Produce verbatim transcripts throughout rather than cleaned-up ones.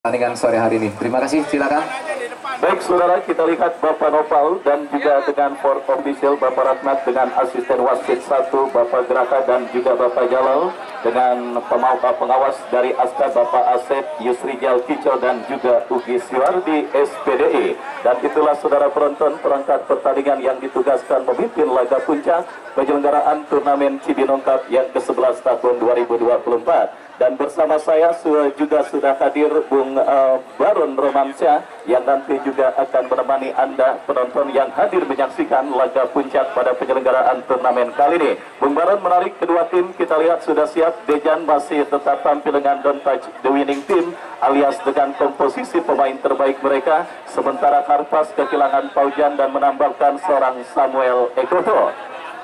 Pertandingan sore hari ini. Terima kasih, silakan. Baik saudara, kita lihat Bapak Nopal dan juga dengan Ford Official Bapak Ratnat dengan asisten wasit satu Bapak Geraka dan juga Bapak Jalal dengan pemauta pengawas dari Aska Bapak Asep Yusrijal Kicau dan juga Ugi Siwardi S P D I. Dan itulah saudara penonton perangkat pertandingan yang ditugaskan memimpin laga puncak penyelenggaraan turnamen Cibinong Cup yang ke sebelas tahun dua ribu dua puluh empat. Dan bersama saya juga sudah hadir Bung uh, Baron Romansyah yang nanti juga akan menemani Anda penonton yang hadir menyaksikan laga puncak pada penyelenggaraan turnamen kali ini. Bung Baron menarik kedua tim, kita lihat sudah siap. Dejan masih tetap tampil dengan Don't Touch the Winning Team alias dengan komposisi pemain terbaik mereka. Sementara Harpas kehilangan Paujan dan menambahkan seorang Samuel Ekoto.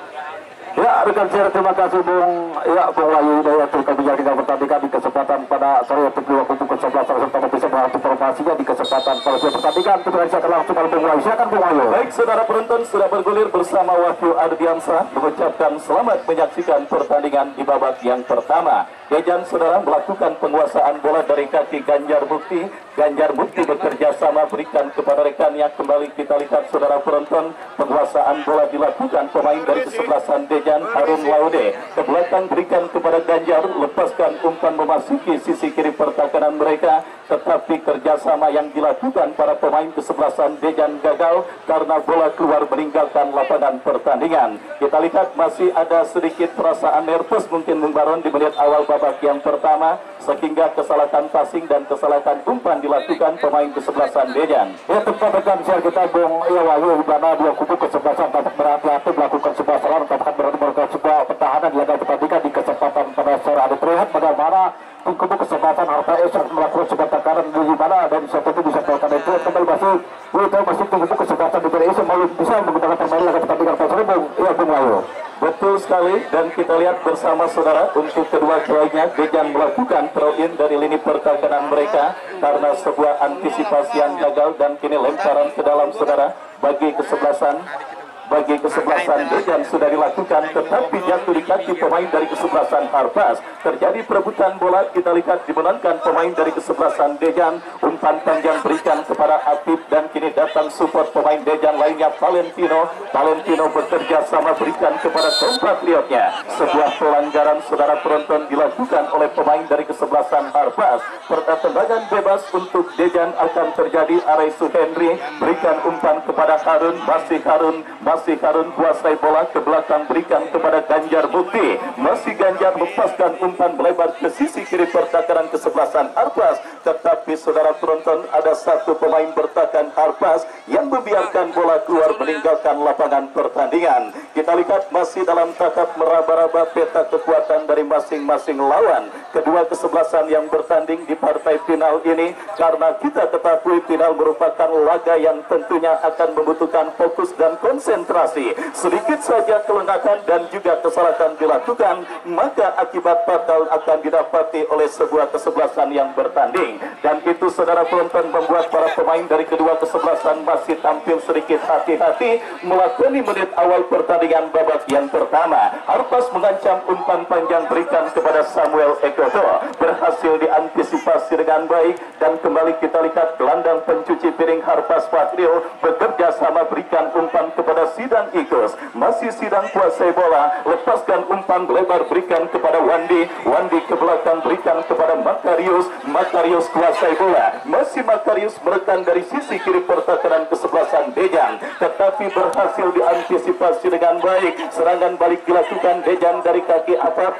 Ya, rekan saya terima kasih Bung ya Bung Wahyu Daya turut menyaksikan pertandingan di kesempatan pada sore kedua pukul sebelas serta bisa menghasil informasinya di kesempatan pada sore pertandingan. Kita akan langsung pada Bung Wahyu. Silakan Bung Wahyu. Baik saudara penonton, sudah bergulir bersama Wahyu Ardiansyah mengucapkan selamat menyaksikan pertandingan di babak yang pertama. Dejan saudara melakukan penguasaan bola dari kaki Ganjar Mukti. Ganjar Mukti bekerja sama berikan kepada rekannya. Kembali kita lihat saudara penonton, penguasaan bola dilakukan pemain dari kesebelasan Dejan Harun Laude. Ke belakang berikan kepada Ganjar, lepaskan umpan memasuki sisi kiri pertahanan mereka. Tetapi kerjasama yang dilakukan para pemain kesebelasan Dejan gagal karena bola keluar meninggalkan lapangan pertandingan. Kita lihat masih ada sedikit perasaan nervous mungkin Bung Baron di menit awal babak yang pertama, sehingga kesalahan passing dan kesalahan umpan dilakukan pemain kesebelasan Dejan. Ya, tempat rekan saya kita Bung ya Wahyu di mana dua kubu kesebelasan dapat berhati-hati melakukan sebuah serangan, dapat melakukan sebuah pertahanan di laga pertandingan di kesempatan pada sore hari. Terlihat bagaimana kubu kesempatan Harta Esok melakukan sebuah tekanan di mana dan satu itu bisa melakukan itu kembali masih itu masih kubu kesempatan di Esok malu bisa menggunakan permainan laga pertandingan pada sore Bung ya Bung Wahyu. Betul sekali, dan kita lihat bersama saudara untuk kedua kalinya Dejan melakukan throw in dari lini pertahanan mereka karena sebuah antisipasi yang gagal dan kini lemparan ke dalam saudara bagi kesebelasan bagi kesebelasan Dejan sudah dilakukan, tetapi jatuh di kaki pemain dari kesebelasan Harpas. Terjadi perebutan bola, kita lihat dimenangkan pemain dari kesebelasan Dejan. Umpan panjang berikan kepada Apip dan kini datang support pemain Dejan lainnya Valentino. Valentino bekerja sama berikan kepada compatriotnya. Sebuah pelanggaran saudara penonton dilakukan oleh pemain dari kesebelasan Harpas. Pertendangan bebas untuk Dejan akan terjadi. Araisu Henry berikan umpan kepada Harun, masih Harun Masih Harun kuasai bola ke belakang berikan kepada Ganjar Mukti. Masih Ganjar lepaskan umpan melebar ke sisi kiri pertahanan kesebelasan Harpas. Tetapi saudara penonton, ada satu pemain bertahan Harpas yang membiarkan bola keluar meninggalkan lapangan pertandingan. Kita lihat masih dalam tahap meraba-raba peta kekuatan dari masing-masing lawan. Kedua kesebelasan yang bertanding di partai final ini, karena kita ketahui final merupakan laga yang tentunya akan membutuhkan fokus dan konsentrasi. Sedikit saja kelengahan dan juga kesalahan dilakukan, maka akibat fatal akan didapati oleh sebuah kesebelasan yang bertanding. Dan itu saudara penonton membuat para pemain dari kedua kesebelasan masih tampil sedikit hati-hati melakoni menit awal pertandingan babak yang pertama. Harpas mengancam umpan panjang berikan kepada Samuel Ekoto, berhasil diantisipasi dengan baik. Dan kembali kita lihat gelandang pencuci piring Harpas Patrio bekerja sama berikan umpan kepada Sidang Ikus. Masih Sidang kuasai bola, lepaskan umpan lebar berikan kepada Wandi. Wandi ke belakang berikan kepada Makarius. Makarius kuasai bola, masih Makarius menekan dari sisi kiri pertahanan kesebelasan Dejan, tetapi berhasil diantisipasi dengan baik. Serangan balik dilakukan Dejan dari kaki Apap.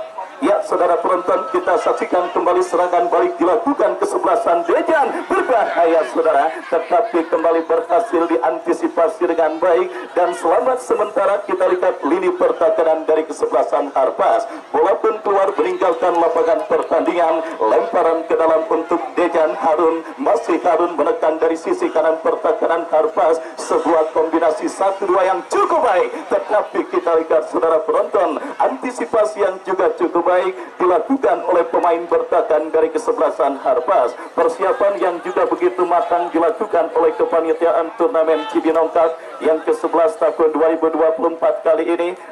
Ya saudara penonton, kita saksikan kembali serangan balik dilakukan kesebelasan Dejan. Berbahaya saudara, tetapi kembali berhasil diantisipasi dengan baik. Dan selamat sementara kita lihat lini pertahanan dari kesebelasan Harpas. Bola pun keluar meninggalkan lapangan pertandingan. Lemparan ke dalam untuk Dejan. Harun, masih Harun menekan dari sisi kanan pertahanan Harpas. Sebuah kombinasi satu dua yang cukup baik, tetapi kita lihat saudara penonton, antisipasi yang juga cukup baik dilakukan oleh pemain bertahan dari kesebelasan Harpas. Persiapan yang juga begitu matang dilakukan oleh kepanitiaan turnamen Cibinong Cup yang ke sebelas tahun dua ribu dua puluh empat kali ini.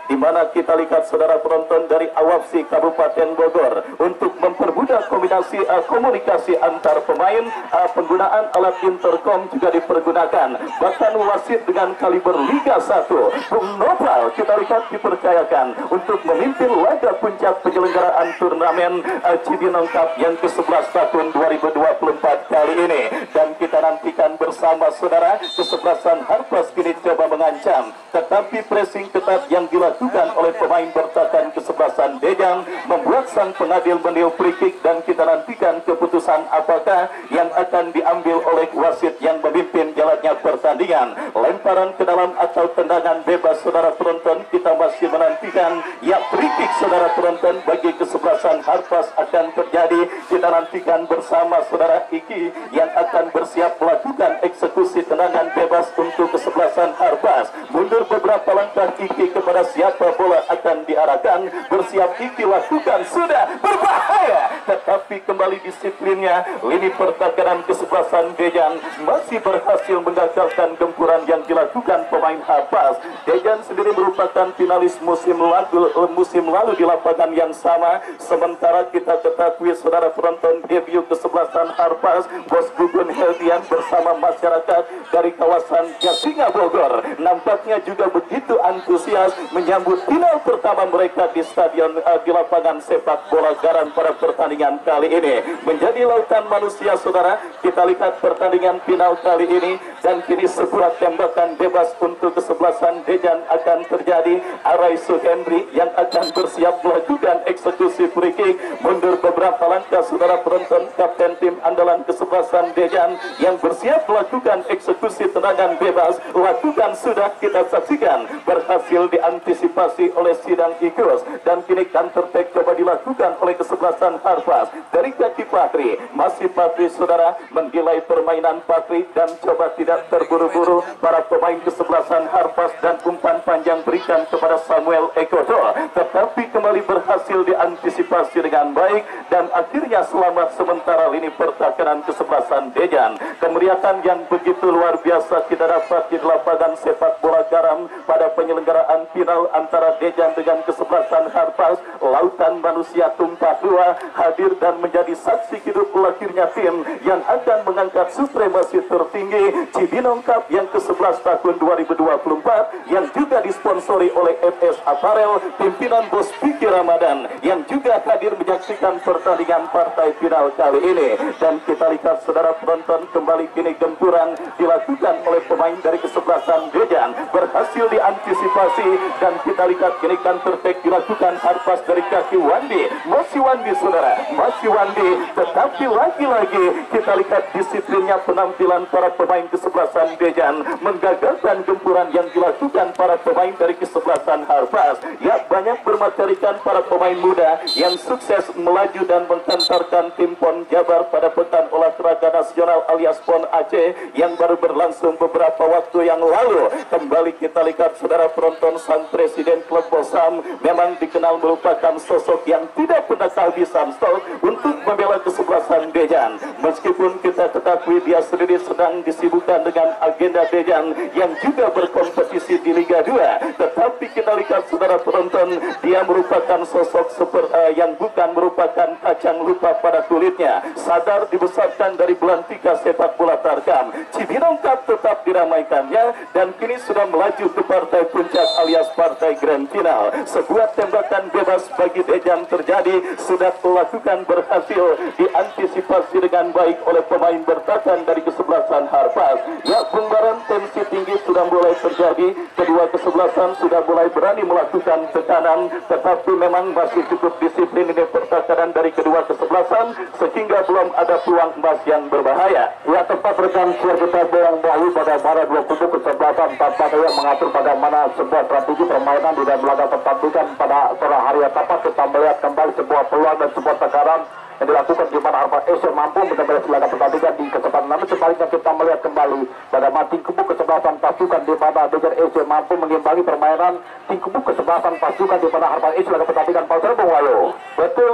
di mana kita lihat saudara penonton dari Awapsi Kabupaten Bogor untuk mempermudah kombinasi uh, komunikasi antar pemain, uh, penggunaan alat intercom juga dipergunakan. Bahkan wasit dengan kaliber Liga satu, Bung Nopal kita lihat dipercayakan untuk memimpin laga puncak penyelenggaraan turnamen uh, Cibinong Cup yang ke sebelas tahun dua ribu dua puluh empat kali ini. Dan kita nantikan bersama saudara kesebelasan Harpas kini coba mengancam, tetapi pressing ketat yang dilakukan oleh pemain bertahan kesebelasan Dejang membuat sang pengadil meniup free kick, dan kita nantikan keputusan apakah yang akan diambil oleh wasit yang memimpin jalannya pertandingan. Lemparan ke dalam atau tendangan bebas saudara penonton, kita masih menantikan. Ya, free kick saudara penonton bagi kesebelasan Harpas akan terjadi. Kita nantikan bersama saudara Iki yang akan bersiap melakukan eksekusi tendangan bebas untuk kesebelasan Harpas. Mundur beberapa langkah Iki kepada siapa bola akan diarahkan. Bersiap Iki lakukan, sudah berbahaya, tetapi kembali disiplinnya lini pertahanan kesebelasan Dejan masih berhasil menggagalkan gempuran yang dilakukan pemain Harpas. Dejan sendiri merupakan finalis musim lalu, musim lalu di lapangan yang sama. Sementara kita ketahui saudara penonton, debut kesebelasan Harpas, Bos Gugun Heldian bersama masyarakat dari kawasan Jasinga Bogor nampaknya juga begitu antusias menyambut final pertama mereka di stadion uh, di lapangan sepak bola Garan pada pertandingan kali ini. Menjadi lautan manusia saudara, kita lihat pertandingan final kali ini, dan kini sebuah tembakan bebas untuk kesebelasan Dejan akan terjadi. Arai Suhendri yang akan bersiap melakukan eksekusi free kick. Mundur beberapa langkah saudara penonton, kapten tim andalan kesebelasan Dejan yang bersiap melakukan eksekusi tendangan bebas. Lakukan, sudah kita saksikan, berhasil diantisipasi oleh Sidang Ikus, dan kini counter attack coba dilakukan oleh kesebelasan Harpas dari kaki Patri. Masih Patri saudara menilai permainan Patri dan coba tidak terburu-buru para pemain kesebelasan Harpas, dan umpan panjang berikan kepada Samuel Ekoto, tetapi kembali berhasil diantisipasi dengan baik, dan akhirnya selamat sementara lini pertahanan kesebelasan Dejan. Kemeriahan yang begitu luar biasa kita dapat di lapangan sepak bola Garam pada penyelenggaraan final antara Dejan dengan kesebelasan Harpas. Lautan manusia tumpah ruah hadir dan menjadi saksi hidup lahirnya tim yang akan mengangkat supremasi tertinggi Cibinong Cup yang ke sebelas tahun dua ribu dua puluh empat, yang juga disponsori oleh F S Apparel, pimpinan Bos Piki Ramadan yang juga hadir menyaksikan pertandingan partai final kali ini. Dan kita lihat saudara penonton, kembali kini gempuran dilakukan oleh pemain dari kesebelasan Dejan, berhasil diantisipasi, dan kita lihat kini counter attack dilakukan Harpas dari kaki Wandi. Masih Wandi saudara, masih Wandi, tetapi lagi-lagi kita lihat disiplinnya penampilan para pemain kesebelasan Dejan menggagalkan gempuran yang dilakukan para pemain dari kesebelasan Harpas. Ya, banyak bermaterikan para pemain muda yang sukses melaju dan menghantarkan tim Pon Jabar pada pekan olahraga nasional alias Pon Aceh yang baru berlangsung beberapa waktu yang lalu. Kembali kita lihat saudara penonton, sang presiden klub Bosam memang dikenal merupakan sosok yang tidak pernah kehabisan stok untuk membela kesebelasan Dejan. Meskipun kita ketahui dia sendiri sedang disibukkan dengan agenda Dejan yang juga berkompetisi di Liga dua, tetapi kita lihat saudara penonton, dia merupakan sosok super, uh, yang bukan merupakan kacang lupa pada kulitnya. Sadar dibesarkan dari belantika sepak bola Tarkam, Cibinong Cup tetap diramaikannya, dan kini sudah melaju ke partai puncak alias partai grand final. Sebuah tembakan bebas bagi Dejan terjadi, sudah dilakukan, berhasil diantisipasi dengan baik oleh pemain bertahan dari kesebelasan Harpas. Ya, pembaran tensi tinggi sudah mulai terjadi, kedua kesebelasan sudah mulai berani melakukan tekanan, tetapi memang masih cukup disiplin ini pertahanan dari kedua kesebelasan sehingga belum ada peluang emas yang berbahaya. Ya, tepat rekan siar kita Bang Bayu, pada mana dua kubu kesebelasan tanpa yang mengatur pada mana sebuah strategi permainan di dalam laga pertandingan pada sore hari yang tepat. Kita melihat kembali sebuah peluang dan sebuah tekanan yang dilakukan di mana Harpas Asia mampu mencapai laga pertandingan di kesempatan. Namun sebaliknya kita melihat kembali pada mati kubu kesebelasan pasukan di mana Dejan Asia mampu mengimbangi permainan di kubu kesebelasan pasukan di mana Harpas Asia laga pertandingan. Pak Bung Wayo. Betul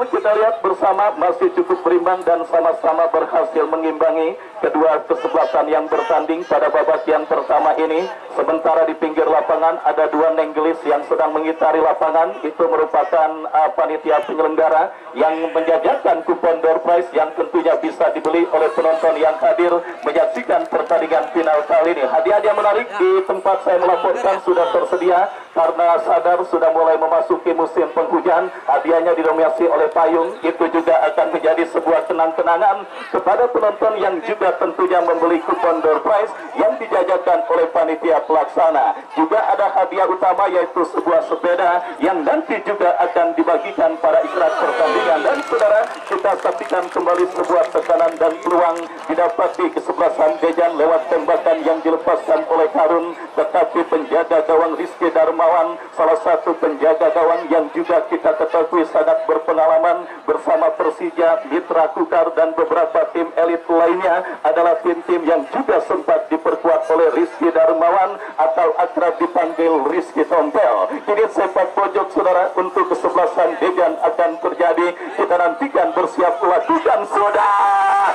kita lihat bersama masih cukup berimbang dan sama-sama berhasil mengimbangi kedua kesebelasan yang bertanding pada babak yang pertama ini. Sementara di pinggir lapangan ada dua nenggelis yang sedang mengitari lapangan. Itu merupakan uh, panitia penyelenggara yang menjajakan kupon door prize yang tentunya bisa dibeli oleh penonton yang hadir menyaksikan pertandingan final kali ini. Hadiah-hadiah menarik di tempat saya melaporkan sudah tersedia karena sadar sudah mulai memasuki musim penghujan. Hadiahnya didominasi oleh payung. Itu juga akan menjadi sebuah kenang-kenangan kepada penonton yang juga tentunya membeli kupon door prize yang dijajakan oleh panitia pelaksana. Juga ada hadiah utama yaitu sebuah sepeda yang nanti juga akan dibagikan pada ikrar pertandingan. Dan saudara, kita saksikan kembali sebuah tekanan dan peluang didapati kesebelasan Dejan lewat tembakan yang dilepaskan oleh Harun, tetapi penjaga gawang Rizky Darmawan, salah satu penjaga gawang yang juga kita ketahui sangat berpengalaman bersama Persija, Mitra Kukar dan beberapa tim elit lainnya, adalah tim-tim yang juga sempat diperkuat oleh Rizky Darmawan atau akrab dipanggil Rizky Tompel. Kini sepak pojok saudara untuk kesebelasan Dejan akan terjadi. Kita nantikan bersiap lakukan saudara.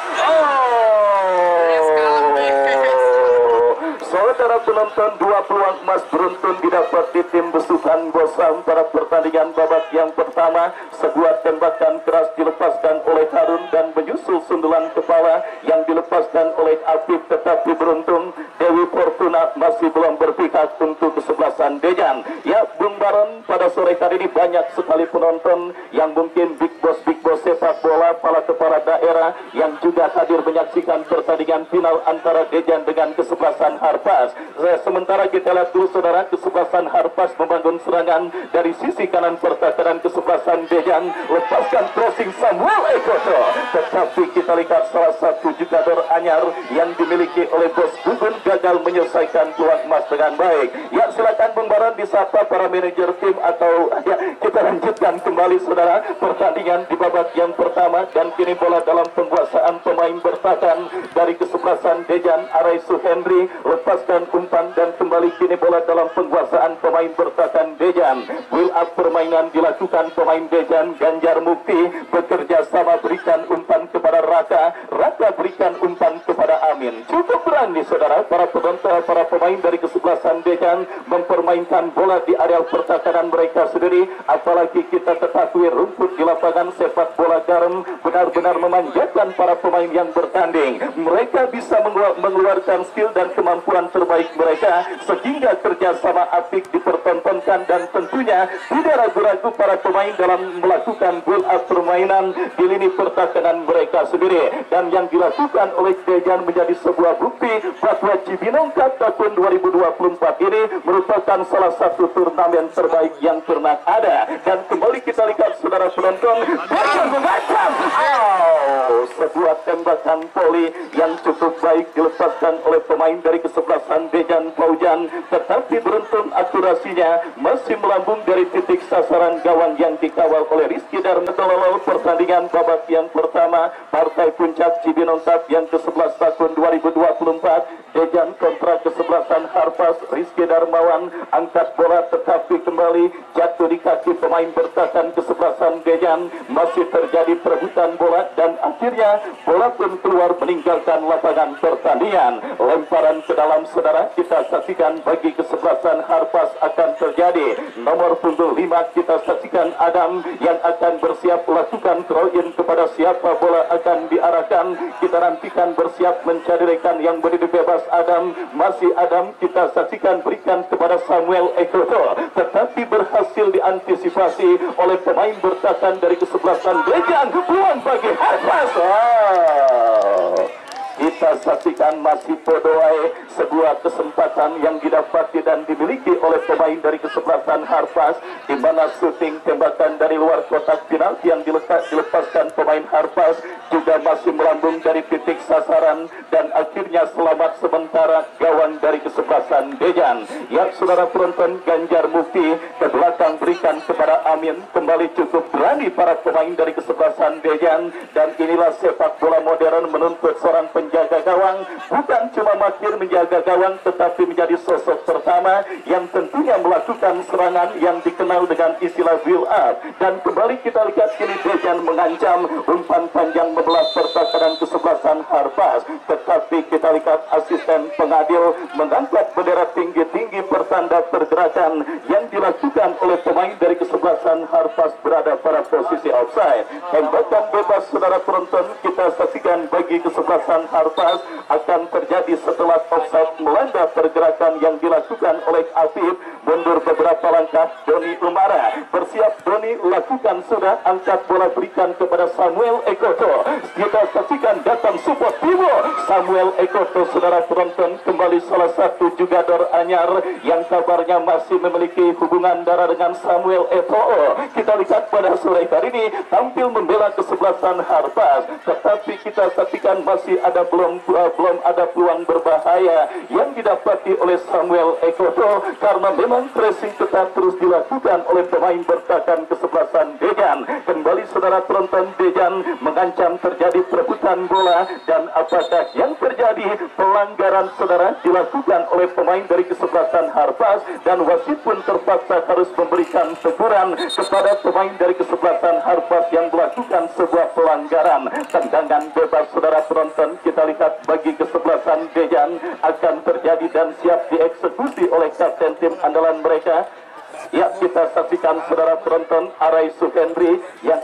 Oh. Saudara penonton, dua peluang emas beruntun didapat di tim besutan Bosam pada pertandingan babak yang pertama. Sebuah tembakan keras dilepaskan oleh Harun dan menyusul sundulan kepala yang dilepaskan oleh Afif, tetapi beruntung Dewi Fortuna masih belum berpihak untuk kesebelasan Dejan. Ya, Bung Baron, pada sore hari ini banyak sekali penonton yang mungkin big boss big boss sepak bola, para kepala daerah yang juga hadir menyaksikan pertandingan final antara Dejan dengan kesebelasan Harpas. Sementara kita lihat dulu saudara, kesebelasan Harpas membangun serangan dari sisi kanan pertahanan kesebelasan Dejan, lepaskan crossing Samuel Ekoto, tetapi kita lihat salah satu jugador anyar yang dimiliki oleh Bos Gugun gagal menyelesaikan peluang emas dengan baik. Ya, silakan Bung Baron disapa para manajer tim atau ya, kita lanjutkan kembali saudara pertandingan di babak yang pertama. Dan kini bola dalam penguasaan pemain bertahan dari kesebelasan Dejan, Arai Suhendri, lepaskan umpan dan kembali kini bola dalam penguasaan pemain bertahan Dejan. Build up permainan dilakukan pemain Dejan. Ganjar Mukti bekerja sama berikan umpan kepada Raka, Raka berikan umpan kepada Amin. Cukup berani saudara para penonton, para pemain dari kesebelasan Dejan mempermainkan bola di area pertahanan mereka sendiri. Apalagi kita ketahui rumput di lapangan sepak bola Garam benar-benar memanjakan para pemain yang bertanding. Mereka bisa mengeluarkan skill dan kemampuan terbaik mereka sehingga kerjasama apik dipertontonkan, dan tentunya tidak ragu-ragu para pemain dalam melakukan build up permainan di lini pertahanan mereka sendiri. Dan yang dilakukan oleh Dejan menjadi sebuah bukti bahwa Cibinong Cup tahun dua ribu dua puluh empat ini merupakan salah satu turnamen terbaik yang pernah ada. Dan kembali kita lihat saudara penonton, Dejan memacam oh, sebuah tembakan poli yang cukup baik dilepaskan oleh pemain dari kesebelasan Dejan Paujan, tetapi beruntung akurasinya masih melambung dari titik sasaran gawang yang dikawal oleh Rizky Darmawan. Pertandingan babak yang pertama partai puncak Cibinong Cup yang ke sebelas tahun dua ribu dua puluh empat, Dejan kontra kesebelasan Harpas. Rizky Darmawan angkat bola tetapi kembali jatuh di kaki pemain bertahan kesebelasan Dejan. Masih terjadi perebutan bola dan akhirnya bola pun keluar meninggalkan lapangan pertandingan. Lemparan ke dalam saudara kita saksikan bagi kesebelasan Harpas akan terjadi. Nomor punggung lima kita saksikan Adam yang akan bersiap lakukan throw in kepada siapa bola akan diarahkan. Kita nantikan bersiap mencari rekan yang berdiri bebas. Adam, masih Adam kita saksikan berikan kepada Samuel Ekoto, tetapi berhasil diantisipasi oleh pemain bertahan dari kesebelasan Dejan. Peluang bagi Harpas. Oh. Kita saksikan masih podoai sebuah kesempatan yang didapati dan dimiliki oleh pemain dari kesebelasan Harpas, di mana syuting tembakan dari luar kotak penalti yang diletak, dilepaskan pemain Harpas juga masih melambung dari titik sasaran dan akhirnya selamat sementara gawang dari kesebelasan Dejan. Ya saudara penonton, Ganjar Mukti ke belakang berikan kepada Amin. Kembali cukup berani para pemain dari kesebelasan Dejan, dan inilah sepak bola modern menuntut seorang penyelenggara penjaga gawang, bukan cuma mahir menjaga gawang tetapi menjadi sosok pertama yang tentunya melakukan serangan yang dikenal dengan istilah build up. Dan kembali kita lihat kini Dejan mengancam umpan panjang membelah pertahanan kesebelasan Harpas, tetapi kita lihat asisten pengadil mengangkat bendera tinggi-tinggi pertanda pergerakan yang dilakukan oleh pemain dari kesebelasan Harpas berada pada posisi offside. Tembakan bebas saudara penonton kita saksikan bagi kesebelasan Harpas akan terjadi setelah offside melanda pergerakan yang dilakukan oleh Afif. Mundur beberapa langkah Doni Umara, bersiap Doni lakukan sudah, angkat bola berikan kepada Samuel Ekoto. Kita saksikan datang support Timo Samuel Ekoto saudara penonton, kembali salah satu jugador anyar yang kabarnya masih memiliki hubungan darah dengan Samuel Eto'o. Kita lihat pada sore hari ini tampil membela kesebelasan Harpas, tetapi kita saksikan masih ada belum uh, belum ada peluang berbahaya yang didapati oleh Samuel Ekoto karena memang pressing ketat terus dilakukan oleh pemain bertahan kesebelasan Dejan. Kembali saudara penonton, Dejan mengancam terjadi perebutan bola, dan apakah yang terjadi? Pelanggaran saudara dilakukan oleh pemain dari kesebelasan Harpas, dan wasit pun terpaksa harus memberikan teguran kepada pemain dari kesebelasan Harpas yang melakukan sebuah pelanggaran. Tendangan bebas saudara penonton kita lihat bagi kesebelasan Dejan akan terjadi dan siap dieksekusi oleh kapten tim andalan mereka. Ya, kita saksikan saudara penonton, Arai Sukendri yang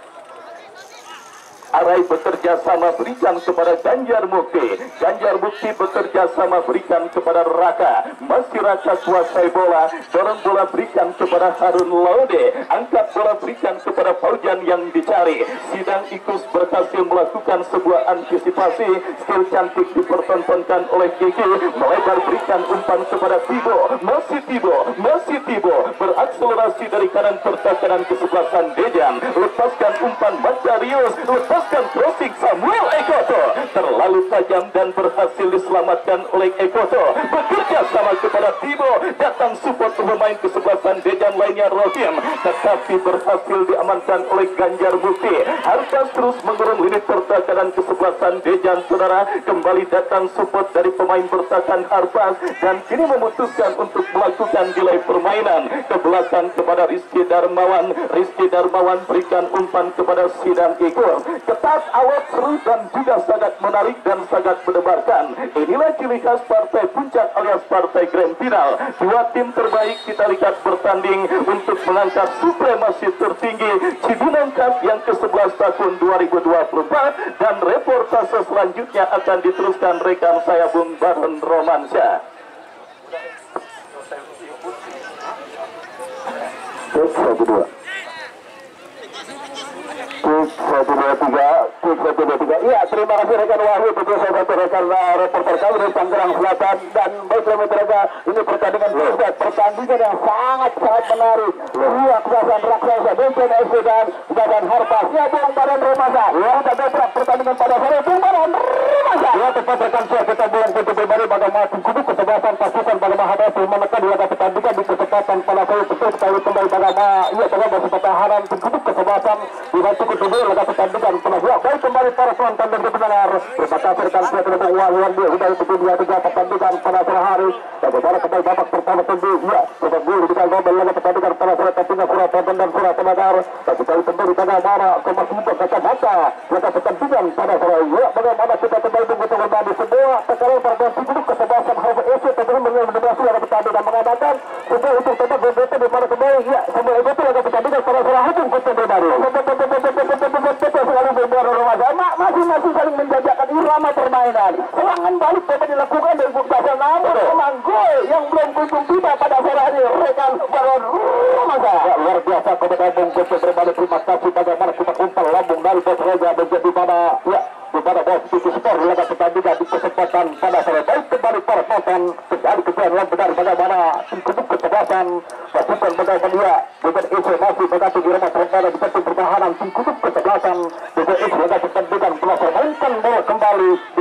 Arai bekerja sama berikan kepada Ganjar Mukti. Ganjar Mukti bekerja sama berikan kepada Raka. Masih Raka kuasai bola. Dorong bola berikan kepada Harun Laude. Angkat bola berikan kepada Faujan yang dicari. Sidang Ikus berhasil melakukan sebuah antisipasi. Skill cantik dipertontonkan oleh Gigi. Melebar berikan umpan kepada Tibo. Masih Tibo. Masih Tibo. Berakselerasi dari kanan pertahanan kesebelasan Dejan. Lepaskan umpan Matarius. Lepas crossing Samuel Ekoto terlalu tajam dan berhasil diselamatkan oleh Ekoto. Bekerja sama kepada Tibo, datang support pemain kesebelasan Dejan lainnya Rohim, tetapi berhasil diamankan oleh Ganjar Mukti. Harpas terus mengurung lini pertahanan kesebelasan Dejan saudara. Kembali datang support dari pemain bertahan Harpas dan kini memutuskan untuk melakukan delay permainan ke belakang kepada Rizky Darmawan. Rizky Darmawan berikan umpan kepada Sidang Ikur. Ketat, awet, seru dan juga sangat menarik dan sangat mendebarkan. Inilah ciri khas partai puncak alias partai grand final. Dua tim terbaik kita lihat bertanding untuk mengangkat supremasi tertinggi Cibinong Cup yang ke sebelas tahun dua ribu dua puluh empat, dan reportase selanjutnya akan diteruskan rekan saya Bung Baron Romansyah. satu dua satu dua tiga satu dua tiga. Iya, terima kasih rekan Wahyu, tentu saya satu rekan reporter kami dari Tangerang Selatan. Dan baiklah mereka, ini pertandingan besar, pertandingan yang sangat sangat menarik. Dua kekuasaan raksasa Dejan F C dan Badan Harpas. Ya, Bung Badan Romansyah. Ya, kita besok pertandingan pada sore Bung Badan Romansyah. Ya, tepat rekan saya, kita Bung Putu Pribadi bagaimana tim kubu kesebelasan pasukan bagaimana hadasi menekan di laga pertandingan di kesempatan pada sore betul sekali kembali bagaimana ia bagaimana pertahanan tim kubu kesebelasan dibantu kedua laga pertandingan pada dua. Baik kembali para penonton dan pendengar, terima kasih rekan saya telah mengulangi dia sudah ikut dua tiga pertandingan pada sore hari. Bagaimana kembali babak pertama tentu ya babak dulu kita ngobrol laga pertandingan pada sore pertandingan Surabaya dan Surabaya. Bagi kali kembali bagaimana kemas muka kacamata laga pertandingan pada sore ya bagaimana kita kembali mengikuti kembali semua tekanan pada tim kesebelasan Harvard F C tentunya mengenai laga pertandingan mengadakan semua untuk tetap berbeda di mana kembali ya semua itu laga pertandingan pada sore hari pun kembali. Masing-masing saling menjajakan irama permainan. Serangan balik dapat dilakukan dari Buktasel, namun memang gol yang belum kunjung tiba pada sore hari rekan Baron Romansyah. Ya, luar biasa kepada Bung Kutu berbalik. Terima kasih bagaimana kita kumpul lambung dari Bos Reza menjadi pada ya kepada Bos Tiki Sport di laga pertandingan di kesempatan pada sore. Baik kembali para penonton terjadi kejuaraan benar bagaimana tim kubu kesebelasan pasukan bagaimana dia dengan informasi bergantung di rumah sementara di penting pertahanan tim kubu kesebelasan dengan laga pertandingan telah memainkan bola kembali di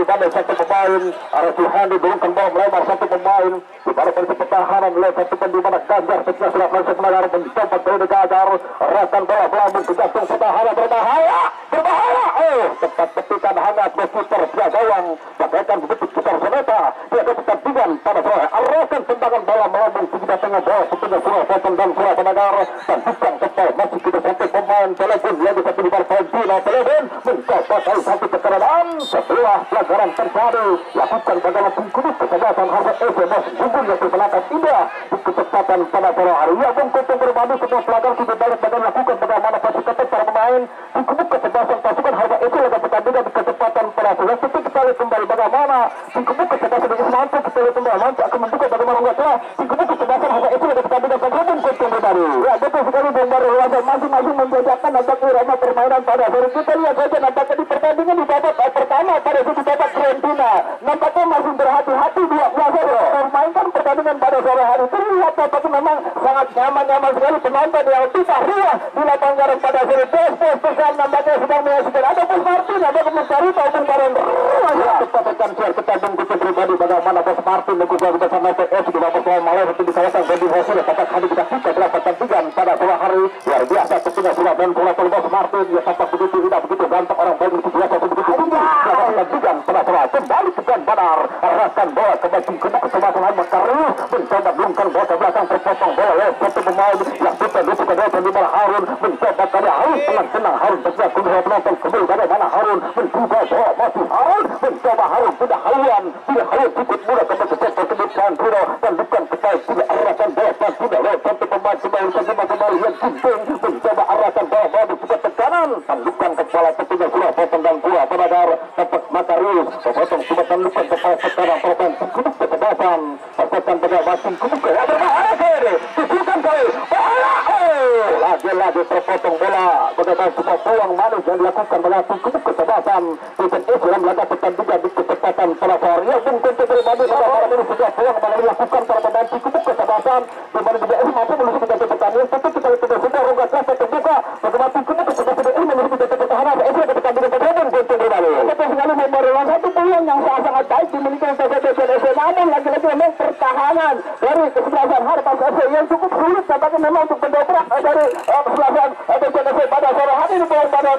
di mana satu pemain arah Tuhan diburungkan bola melebar satu pemain di mana polisi pertahanan melihat satu pemain di mana Ganjar setelah sudah masuk melanggar mencoba dari Ganjar arahkan bola melambung ke jantung pertahanan berbahaya berbahaya oh tepat petikan hangat berputar via gawang bagaikan begitu putar soneta dia ke pertandingan pada sore arahkan tendangan bola melambung ke tengah bola setelah sudah potong dan sudah pendengar dan bukan tepat masih kita satu pemain telepon lagi satu di Valentina telepon mencoba kali satu tekanan setelah pelanggaran terjadi lakukan bagaimana pengkudus kesehatan Harvard F M S gugur yang berpelakang indah di kecepatan pada sore hari ya bungkus berbanding semua pelanggaran sudah balik badan lakukan bagaimana pasukan para pemain pengkudus kesehatan pasukan Harvard F M S pertandingan di kecepatan pada sore tapi kita lihat kembali bagaimana pengkudus kesehatan dengan mampu kita lihat kembali mampu akan membuka bagaimana enggak salah pengkudus kesehatan Harvard F M S pertandingan bergabung ke baru ya betul sekali baru masing-masing menjajakan nampak irama permainan pada sore kita lihat saja nampaknya di pertandingan di babak pertama pada sisi babak Fiorentina nampaknya masih berhati-hati dua kuasa memainkan pertandingan pada sore hari terlihat nampaknya memang sangat nyaman-nyaman sekali penonton yang tidak riah di lapangan pada sore pos-pos besar nampaknya sedang menyaksikan ada Bos Martin ada Bos Martin maupun Karen tepatkan share ketandung kucing pribadi bagaimana Bos Martin mengubah bersama P S di babak Malaysia itu di kawasan Bodi Hasil dapat hadir kita kita adalah pertandingan pada sore hari luar biasa tentunya sudah dan bola Bos Martin ya tampak begitu tidak begitu ganteng orang baik itu biasa begitu pertandingan pada sore kembali ke benar arahkan bola ke backing kedua kesempatan Makarius mencoba belumkan bola ke belakang terpotong bola lewat satu pemain yang kita duduk ke depan di mana Harun mencoba kali Harun tenang-tenang Harun bergerak kedua penonton kembali pada mana Harun mencoba bola masih Harun mencoba Harun tidak haluan tidak haluan cukup mudah kembali ke depan kemudian Bruno dan bukan kembali tidak arahkan bola dan tidak lewat satu pemain kembali ke depan kembali yang penting mencoba arahkan bola bola di sebelah kanan tandukan kepala tentunya sudah potong dan bola pada dar tepat Makarius potong sudah tandukan kepala sekarang potong cukup ketebasan potong pada batin cukup ya berbahaya kiri tujukan kali bahaya oh lagi-lagi terpotong bola bagaimana sebuah peluang manis yang dilakukan dengan cukup ketebasan Vincent S dalam laga pertandingan di kecepatan pada sore yang mungkin berbanding pada para ini sebuah peluang malah dilakukan para pemain cukup ketebasan di mana juga ini mampu menuju ke pertandingan tapi kita lihat sudah rongga kelas terbuka bagaimana cukup ketebasan ini menuju ke pertahanan S ada pertandingan bergabung untuk kembali betul sekali membawa satu peluang yang sangat baik dimiliki oleh P S S namun lagi-lagi memang pertahanan dari kesebelasan Harpas F C yang cukup sulit tampaknya memang untuk mendobrak dari kesebelasan P S S pada sore hari ini peluang pada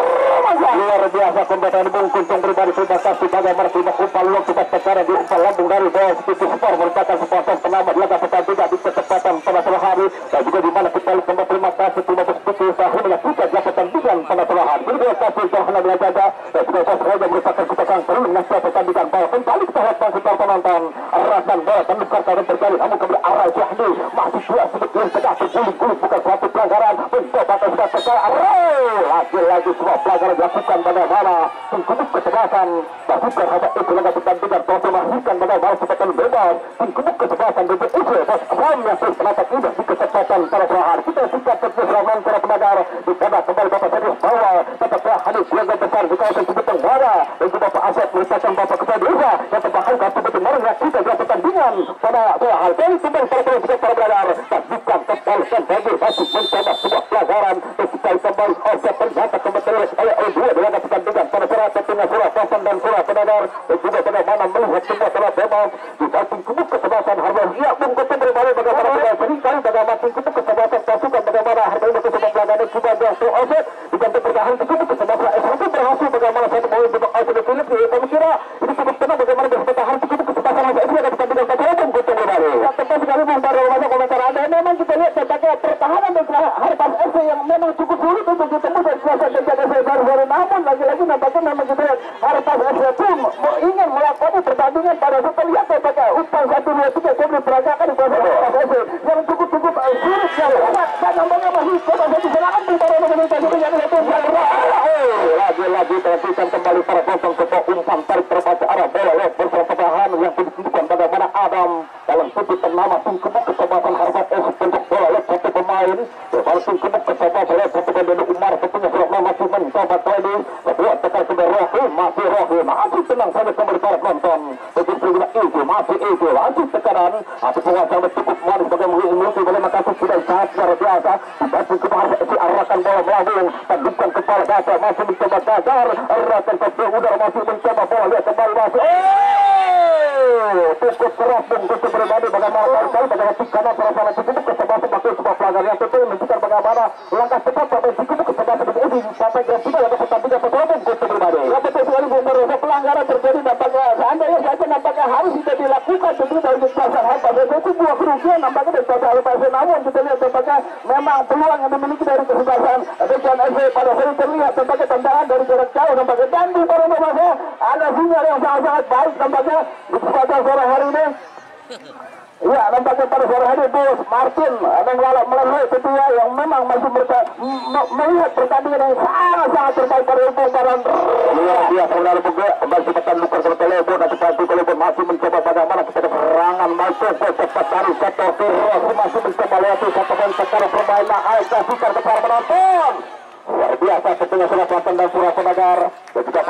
luar biasa pembatasan bungkus yang pribadi terima kasih bagaimana terima upah luang kita sekarang di upah lambung dari bawah Spiti Sport merupakan sepasang penambah laga pertandingan di kecepatan pada sore hari dan juga di mana kita lihat terima kasih terima kasih Spiti sehingga kita jaga pertandingan pada sore hari terima kasih Johanna Belajaga dan juga sahaja merupakan sepasang penuh mengasah pertandingan bawah kembali kita lihat kita penonton arahkan bola tembukkan kali terkali namun kembali arah Syahdi masih dua sebetulnya sedang berguling-guling bukan suatu pelanggaran mencoba sudah terkali arah lagi-lagi semua pelanggaran dilakukan pada mana pengkudus kecerdasan lakukan hanya itu laga pertandingan proses memastikan bagaimana sepetan bebas pengkudus kecerdasan B B I C bos Ram yang terus menatap indah di kecepatan para pelajar kita sikat terserangan para pengadar di sana kembali Bapak Serius bawah tetaplah hadir keluarga besar di kawasan Sebetang Barat dan juga Bapak Aset merupakan Bapak Ketua Desa yang terbahar kartu betul yang kita juga pertandingan pada soal hal kali kembali para pelajar para pelajar dan bukan kepalkan bagi masuk mencoba sebuah pelajaran dan kita kembali offset ternyata kembali oleh O dua dengan pertandingan pada surat tentunya surat Pasan dan surat penadar dan juga bagaimana melihat semua telah bebas di samping kubuk kesebasan harga ia pun kota berbalik bagaimana tidak seringkali bagaimana kubuk kesebasan pasukan bagaimana harga ini kesebasan pelanggaran juga jatuh offset diganti bertahan kubuk kesebasan S satu berhasil bagaimana satu poin untuk offset di Philip kami kira ini cukup tenang bagaimana bertahan kubuk kesebasan S satu ada pertandingan pada pun kota berbalik ya tepat sekali baru banyak komentar ada memang kita lihat sebagai pertahanan dan Harpas F C yang memang cukup sulit untuk ditemu dan selesai dengan F C baru-baru namun lagi-lagi nampaknya memang kita lihat Harpas F C pun ingin melakukan pertandingan pada kita lihat sebagai upah satu dua tiga kembali peragakan di bawah Harpas F C yang cukup-cukup sulit sekali dan nampaknya masih kota satu serangan di bawah Indonesia jadi yang itu lagi-lagi terhentikan kembali para potong ketua umpan tarik terbaca arah bola lewat bersama pertahanan yang ditunjukkan bagaimana Adam dalam sudut ternama tingkubuk kecepatan Harpas F C untuk bola lewat satu pemain langsung kebuk kecepatan lewat satu pemain Umar tentunya sudah masih mencoba kali kedua tekan ke Rohim masih Rohim masih tenang saja kembali para penonton begitu juga itu masih itu masih tekanan tapi penguasaan cukup manis bagi menguji bagaimana kasus sudah sangat luar biasa dan ke Harpas F C arahkan bola melambung tandukan kepala dasar masih mencoba dasar arahkan ke udara masih mencoba bola lihat kembali situasi. Oh, cukup keras dan cukup berbeda bagaimana kali-kali bagaimana karena para cukup kesempatan waktu sebuah pelanggaran yang tentu menunjukkan bagaimana langkah cepat pada cukup kesempatan seperti ini sampai ke sudah ada pertandingan pertandingan cukup berbeda. Ya betul sekali Bung Barosa, pelanggaran terjadi nampaknya seandainya saja nampaknya harus tidak dilakukan tentu dari pasar harta dan itu sebuah kerugian nampaknya dari pasar harta. Namun kita lihat nampaknya memang peluang yang dimiliki dari kesebelasan Dejan F C pada saat ini terlihat nampaknya tendangan dari jarak jauh nampaknya dan Bung Barosa ada sinyal yang sangat-sangat baik nampaknya di kesempatan sore hari ini. Ya, nampaknya pada sore hari Bos Martin yang lalap melalui tentunya yang memang masih melihat pertandingan yang sangat-sangat terbaik pada Bung Barosa. Luar biasa benar juga kembali cepetan Lukas Bertelebo dan tetapi Telebo masih mencoba bagaimana kita serangan masuk ke cepat dari sektor Firros masih mencoba lewati satu poin sekarang permainan air kasihkan kepada penonton. Luar biasa tentunya Selatan dan Surah Penagar dan juga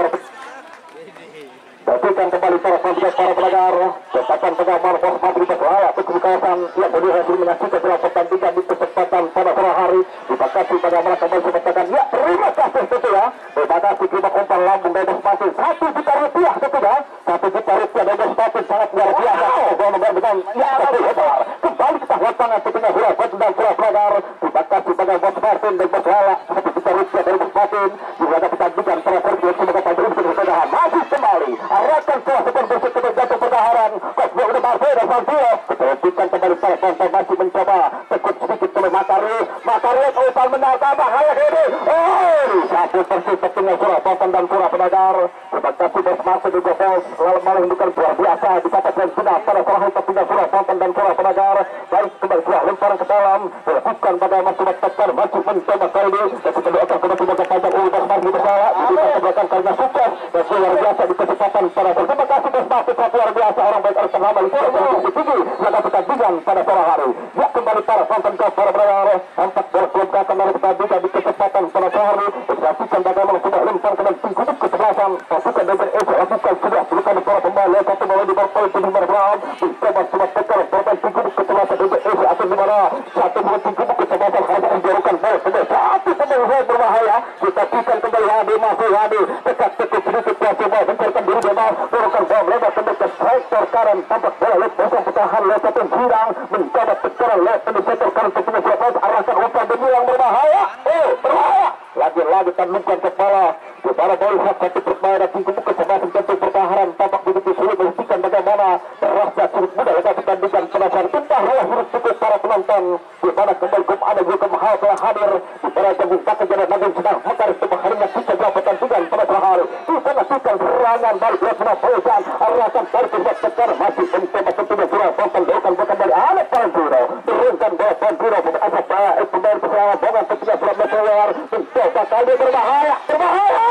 Berikan kembali para pembiak para pendengar kesempatan pengamal Bos Madrid berlala ke kawasan yang berhasil menyaksikan dalam pertandingan di kesempatan pada sore hari. Terima kasih bagaimana kembali sematakan. Ya terima kasih tentu ya. Terima kasih terima umpan lambung dari Bos Madrid satu juta rupiah tentu ya. Satu juta rupiah dari Bos Madrid sangat luar biasa. Dengan ya hebat. Kembali kita lapangan tentunya Surah dan Surah Penagar. Terima kasih bagaimana Bos Martin dan Bos Lala satu juta rupiah dari Bos Martin. Juga ada pertandingan para pembiak semoga pada berkedahan masih kembali. Arahkan kuasa dan bersih jatuh pertahanan. Kosmo udah Marvel dan Sanfio. Keteruskan kembali para penonton masih mencoba. Tekut sedikit oleh Makari. Makari umpan benar tambah layak ini. Oh, satu persis tentunya Surah Tonton dan Surah Penagar. Terima kasih Bos Martin juga Bos. Lalu malah menunjukkan luar biasa dikatakan sudah pada salah tentunya Surah Tonton dan Surah Penagar. Baik kembali Surah lemparan ke dalam. Bukan pada masih mencetak masih mencoba kali ini. Dan kita doakan kepada pembaca panjang Uli Bos Martin bersalah. Kita kebelakang karena sukses dan luar biasa di kesempatan pada terima kasih Bos Martin luar biasa orang baik harus pertama itu tinggi maka pertandingan pada sore hari. Ya kembali para penonton ke para pendengar empat bola klub akan dari pertandingan di kesempatan pada sore hari. Perhatikan bagaimana sudah lempar ke dalam tingkuk kesebelasan pasukan dari Esa lakukan sudah bukan para pemain satu bola di bawah itu di Brown mencoba sudah tekar korban tingkuk kesebelasan dari Esa atau di mana satu bola tingkuk kesebelasan harus menjauhkan bola sebagai satu pemain berbahaya. Kita pikir kembali Hadi masih Hadi dekat tekuk sedikit masih mau mencerkan diri dia turunkan bola lebar tembak ke sektor kanan tampak bola lewat kosong pertahanan lewat satu girang mencoba tekanan lewat tembak sektor kanan tentunya siapa arahkan umpan demi yang berbahaya. Oh berbahaya lagi-lagi tandungkan kepala kepala bola satu permainan tingkuk kesebelasan tentu pertahanan tampak begitu sulit menghentikan bagaimana terasa sulit mudah lepas pertandingan penasaran tumpah lelah huruf cukup para penonton di mana kembali kum ada juga mahal telah hadir di mana jagung bakal jalan nagung sedang menggaris tumpah harinya kita jawab pertandingan pada sore hari kita lakukan serangan balik lewat penasaran arahkan balik ke sektor masih mencoba tentunya Surah Tonton doakan bukan dari anak Panturo turunkan bola Panturo pada asap eh pemain perserangan bola tentunya Surah Meteor mencoba kali berbahaya berbahaya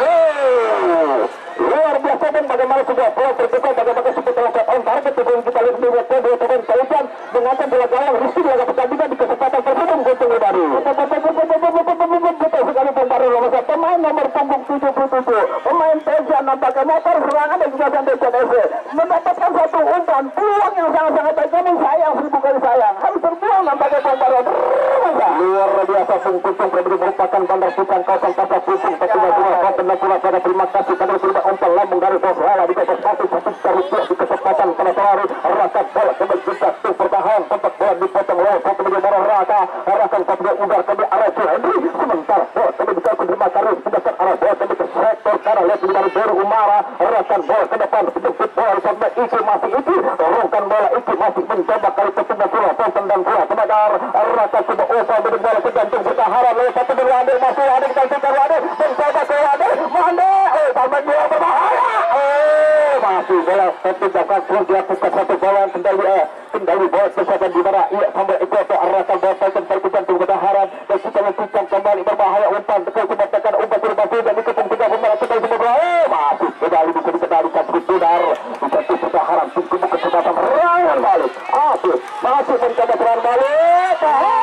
luar biasa dan bagaimana sebuah bola terbuka bagaimana sebuah terangkat on target sebelum kita lihat melihat dua pemain Kalian mengancam bola gawang Rizky dalam pertandingan di kesempatan tersebut gontung baru betul sekali Pembaro Romosa pemain nomor punggung tujuh puluh tujuh pemain Tejan nampaknya motor serangan dan juga Tejan F C mendapatkan satu umpan peluang yang sangat-sangat baik namun sayang seribu kali sayang harus terbuang nampaknya Pembaro luar biasa Punggung berbeda merupakan bandar putan kawasan pasar Punggung tentunya Surah Tonton dan Surah Penagar terima kasih karena sudah umpan lambung dari Bos Lala di atas satu satu rupiah di kesempatan pada sore hari rasakan bola kembali juga tuh pertahanan tempat bola dipotong loh satu menjadi bola rata arahkan satu udar kembali arah Henry sementara bola kembali bisa menerima karir sedangkan arah bola kembali ke sektor kanan lihat dari Baru Umara arahkan bola ke depan sedikit bola sampai Iki masih Iki dorongkan bola Iki masih mencoba kali ketemu Surah Tonton dan Surah Penagar arahkan coba Osa dengan bola kegantung pertahanan loh satu dari Wade masih Wade digantikan Wade mencoba ke Wade Wade oh sampai dia berbahaya oh masih bola tertinggalkan terus dilakukan satu bola kendali eh kendali bola kesehatan di mana iya sampai itu atau arahkan bola Tonton tergantung pertahanan dan kita lakukan kembali berbahaya umpan betul coba tekan umpan terbang dan dikepung tiga pemain kembali semua oh masih kembali bisa dikendalikan terus benar di satu pertahanan tunggu kesempatan serangan balik masih masih mencoba serangan balik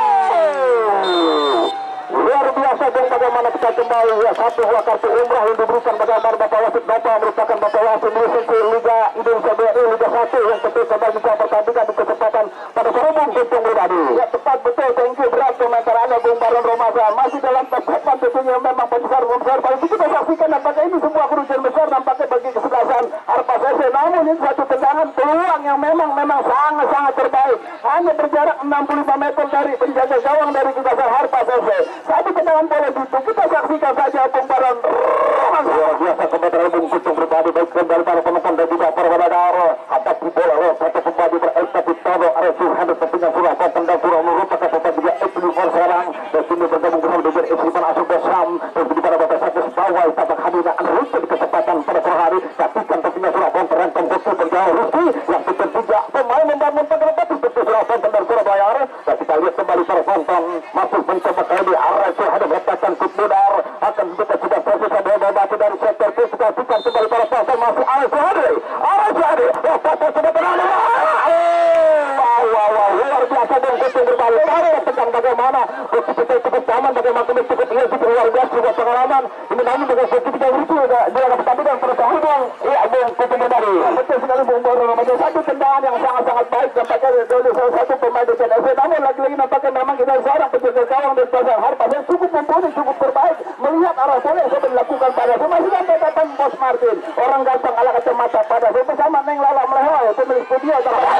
luar biasa dan bagaimana kita kembali ya satu buah kartu umrah yang diberikan bagaimana Bapak Wasit Bapak merupakan Bapak Wasit lisensi Liga Indonesia B R I Liga satu yang tentu kembali bisa pertandingan di kesempatan pada sore Bung Guntung Pribadi ya tepat betul thank you berat komentar Anda Bung Baron Romaza masih dalam persiapan tentunya memang besar besar paling kita saksikan nampaknya ini sebuah kerugian besar nampaknya bagi kesebelasan Arpas S. Namun ini satu tendangan peluang yang memang memang sangat-sangat terbaik. Hanya berjarak enam puluh lima meter dari penjaga gawang dari Kejaksaan Harpas S. Satu tendangan bola itu kita saksikan saja pembaran luar biasa komentar Bung Kucing pribadi baik kembali para penonton dan juga para pendengar. Hadapi bola oleh satu pembadi berestafet Tano Aresu hendak tentunya surah konten dan surah merupakan pemain juga Ibnu sekarang dan sini bergabung bersama dengan Ibnu Asuk Besram dan di pada batas satu bawah tapak hadirnya Anrusi di kesempatan pada sore hari saksikan tentunya surah konten dan pembukti berjauh Ruski yang ketiga pemain membangun pendapat seperti surah konten dan Surabaya dan kita lihat kembali para penonton masih mencoba kali Aresu hendak meletakkan Kutmudar akan kita sudah proses batu dari sektor kita saksikan kembali para penonton masih Aresu hadir Aresu hadir Bapak sudah berada wow wow wow luar biasa dan kucing berbalik tarik tentang bagaimana begitu cukup zaman bagaimana cukup iya cukup luar biasa juga pengalaman ini namun dengan begitu kita lucu dia akan pertandingan pada tahun bang iya bang kucing berbalik betul sekali bung Boro namanya satu tendangan yang sangat-sangat baik nampaknya dari salah satu pemain D P S namun lagi-lagi nampaknya memang kita seorang penjaga gawang dari Pasar Harpas yang cukup mumpuni cukup terbaik melihat arah bola yang sudah dilakukan pada masih kan catatan Bos Martin orang ganteng ala kacamata pada bersama Neng Lala Melehoi pemilik studio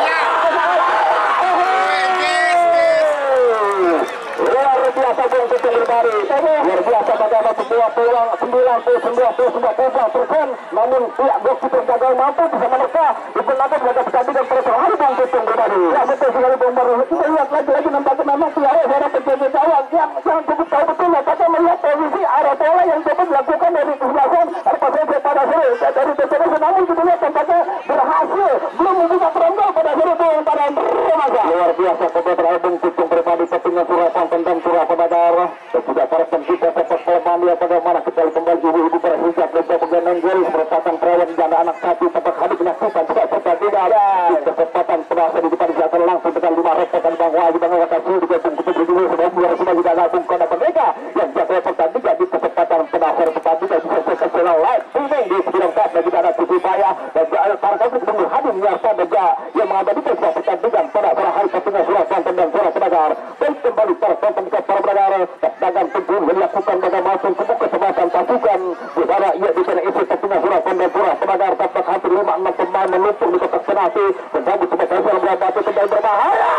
luar biasa bung kucing berbari luar biasa bagaimana sebuah peluang sembilan puluh sembilan persen namun pihak goalkeeper gagal mampu bisa menerka digunakan sebagai pertandingan pada hari bung kucing berbari ya betul sekali bung Baru kita lihat lagi-lagi nampaknya memang pihak seorang penjaga gawang yang sangat cukup tahu betul nampaknya melihat posisi arah bola yang coba dilakukan dari kesebelasan Harpas S pada sore dari D P S namun kita lihat nampaknya berhasil belum membuka perangkal pada sore bung pada masa luar biasa komentar bung kucing berbari tentunya surah konten dan surah penadar dan juga para pencinta sepak bola Mania bagaimana kita kembali ibu-ibu para hijab dan pengganaan garis merupakan perawan janda anak satu tempat hadir menyaksikan juga pertandingan di kesempatan penasa di depan siasat langsung dengan lima rekan Bang Wahyu Bang Wakasi juga bung kucing berbari sebagai juara sudah juga gabung kona mereka yang jaga pertandingan di kesempatan penasa pertandingan bisa sekeselah live streaming di sembilan saat dan juga ada T V Maya dan juga ada para kasih menunggu hadir menyiarkan dan juga yang mengabadikan sebuah pertandingan pada sore hari tentunya surah konten dan surah penadar dan kembali para penonton juga para pendengar dagangan tubuh melakukan bagai masuk sebuah kesempatan pasukan di mana ia di sana isi tentunya surah konten surah penadar dapat hadir lima enam pemain menutup di kotak penalti dan bagi sebagai seorang berbatu kembali berbahaya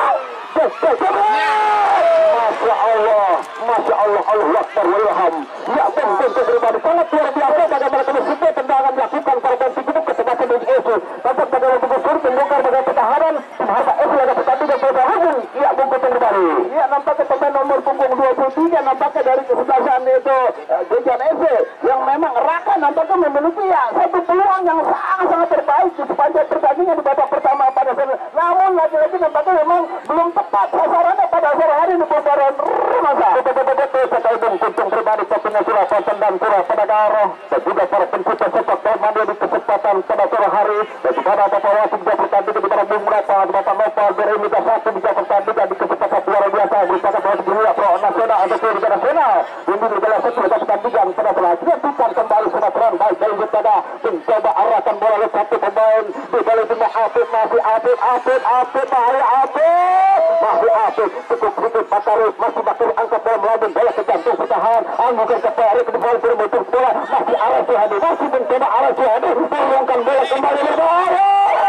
Masya Allah Masya Allah Allah Akbar Walham ya bung kucing berbari sangat luar biasa bagaimana kami sebuah tendangan dilakukan para pemain cukup kesempatan dari Esu dapat bagaimana menggusur membongkar bagaimana pertahanan Harpas S laga pertandingan pada hari ya bung kucing berbari ya nampaknya pemain nomor punggung dua puluh tiga nampaknya dari kesebelasan itu Dejan S yang memang Raka nampaknya memiliki ya satu peluang yang sangat-sangat terbaik di sepanjang pertandingan di babak pertama pada sore namun lagi-lagi nampaknya memang belum tepat sasarannya pada sore hari di putaran masa betul-betul sekali bung kucing berbari tentunya surah konten dan surah penadar dan juga para pencinta sepak bola Mania di kesempatan pada sore hari dan juga ada Bapak Wasit juga pertandingan di mana Bung Rapa Bapak Nopal Beremika satu bisa pertandingan di kesempatan luar biasa merupakan wasit dunia pro nasional atau Liga Nasional ini di dalam satu pertandingan pada sore hari kita kembali sinetron baik dari Jepang mencoba arahkan bola oleh satu pemain di balik timnya Afid masih Afid Afid Afid bahaya Afid masih Afid cukup sedikit Makarus masih Makarus angkat bola melambung bola ke jantung bertahan anggukan ke Ferry ke depan bermutur bola masih Aresu hadir masih mencoba Aresu hadir menurunkan bola kembali berbahaya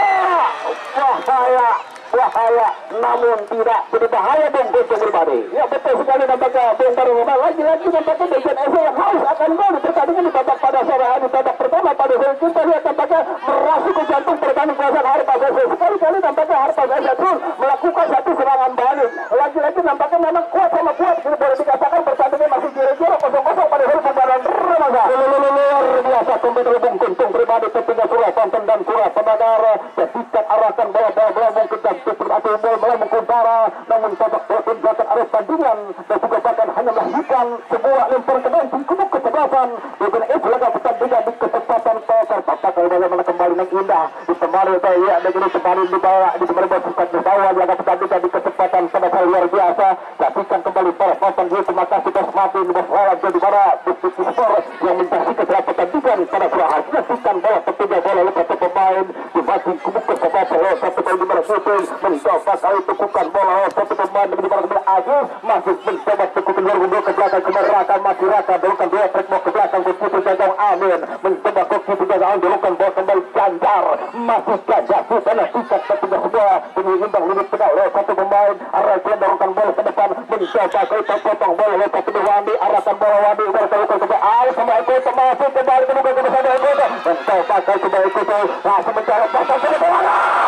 bahaya bahaya namun tidak jadi bahaya bung kucing berbari ya betul sekali nampaknya bung Baru lagi-lagi nampaknya Dejan S yang harus akan gol di pertandingan di babak pada sore hari babak pertama pada sore kita lihat nampaknya merasuk ke jantung pertahanan kuasaan Harpas S sekali-kali nampaknya Harpas S terus melakukan satu serangan balik lagi-lagi nampaknya memang kuat sama kuat ini boleh dikatakan pertandingan masih kira-kira kosong-kosong pada sore pembaran Ramadan luar biasa komputer bung kucing berbari tentunya surah konten dan surah penadar ketika arahkan bola-bola mungkin atau melambung utara namun babak bola belakang arah tandingan dan juga bahkan hanya melahirkan sebuah lempar ke dalam cukup kesebelasan dengan itu laga pertandingan di kesempatan pasar pasar kalau bagaimana kembali naik indah di kembali ya dengan kembali di bawah di kembali bersukat di bawah laga pertandingan di kesempatan pada luar biasa saksikan kembali para penonton di terima kasih Bos Martin Bos Lawan jadi para bukti sport yang menyaksikan sebuah pertandingan pada sore hari saksikan bola ketiga bola oleh satu pemain di bagian kubu kesempatan satu kali di mana shooting mencoba kali tukukan bola satu pemain di mana kembali Agus masih mencoba tukukan bola ke belakang kembali Raka masih Raka dorongkan bola track ke belakang ke putri Jajang Amin mencoba koki Jajang dorongkan bola kembali Ganjar masih gajah dan tiket ketiga semua penyeimbang limit pedal oleh satu pemain. Arah mendorongkan bola ke depan, mencoba ke potong bola oleh satu Wandi, arahkan bola Wandi berkali-kali ke bawah sama Eko masuk kembali ke depan bersama Eko mencoba ke kembali Eko langsung mencari pasang ke depan.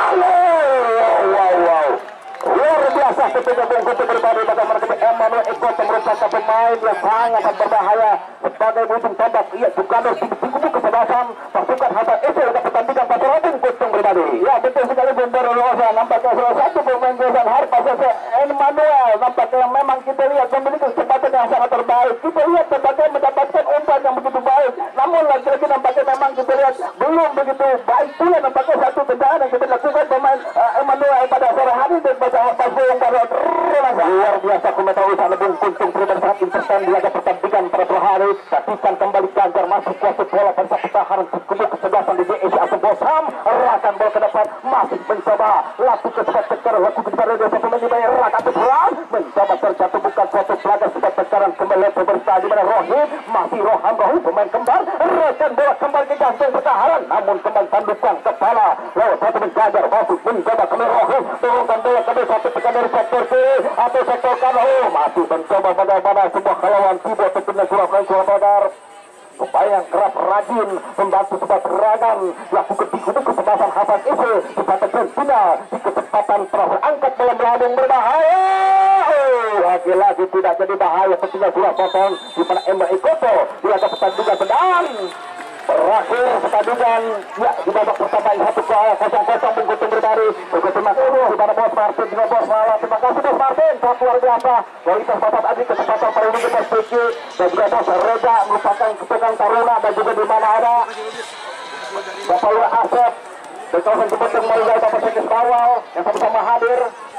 Wow wow luar biasa ketika bungkus berbalik bagaimana ketika Emmanuel Eko merupakan pemain yang sangat berbahaya sebagai ujung tombak. Ia bukan di kubu kesebelasan pasukan Hasan Eko dalam pertandingan pada Robin Kucing berbalik. Ya betul sekali Bundar Rosa nampaknya salah satu pemain kesan harpa saja Emmanuel nampaknya memang kita lihat memiliki kecepatan yang sangat terbaik. Kita lihat sebagai mendapatkan umpan yang begitu baik, namun lagi-lagi nampaknya memang kita lihat belum begitu baik pula nampaknya satu tendangan yang kita lakukan pemain uh, Emmanuel pada sore hari dan pada waktu yang pada luar biasa komentar usaha lebih kuntung terlibat sangat interesan di laga pertandingan pada sore hari. Saksikan kembali Ganjar masuk kuasa bola pada pertahanan kubu kesebelasan di D S atau Bosham rakan bola ke depan masih mencoba laku ke sebat tegar laku ke depan dari pemain di bayar rakan ke bola mencoba terjatuh bukan suatu pelaga sebat tegaran kembali bersama di mana Rohim masih Roham Rohim pemain kembar rekan bola kembali ke gantung pertahanan namun kembali tandukkan kepala lewat satu mengajar masuk mencoba kembali Rohim turunkan bola kembali satu tekan dari sektor kiri atau sektor kanan oh masih mencoba bagaimana sebuah kelawan tiba tentunya Surabaya Surabaya upaya yang keras rajin membantu sebuah serangan dilakukan di kubu kesebelasan Hasan Eko di batas final di kecepatan telah berangkat dalam melambung berbahaya oh, lagi-lagi tidak jadi bahaya tentunya Surabaya di mana Emma Ekoto di atas pertandingan sedang terakhir pertandingan ya di babak pertama ini satu kosong kosong mengkutung berbari berkutuma di mana Bos Martin dengan Bos Mala. Terima kasih Bos Martin sangat luar biasa kualitas Bapak Adi kesempatan paling tinggi persegi dan juga Bos Reza merupakan kepegang Taruna dan juga di mana ada Bapak Lura Asep dan kawasan Jepang Malaysia Bapak Sekis Kawal yang sama-sama hadir.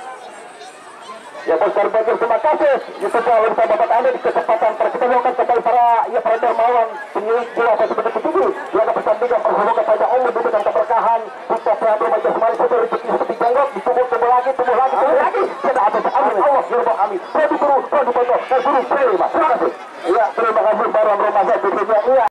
Ya Bos Berbagai terima kasih itu jauh bersama Bapak Adi di kesempatan kita lakukan kembali para ya para dermawan penyelidik bola seperti itu di ada pertandingan perhubungan pada umum itu dan keberkahan kita perhatian Majelis Mari Sudah rezeki seperti jangkok ditubur tumbuh lagi tumbuh lagi tumbuh lagi tidak ada amin Allah ya Rabbal amin saya disuruh saya dipotong saya suruh terima terima kasih ya terima kasih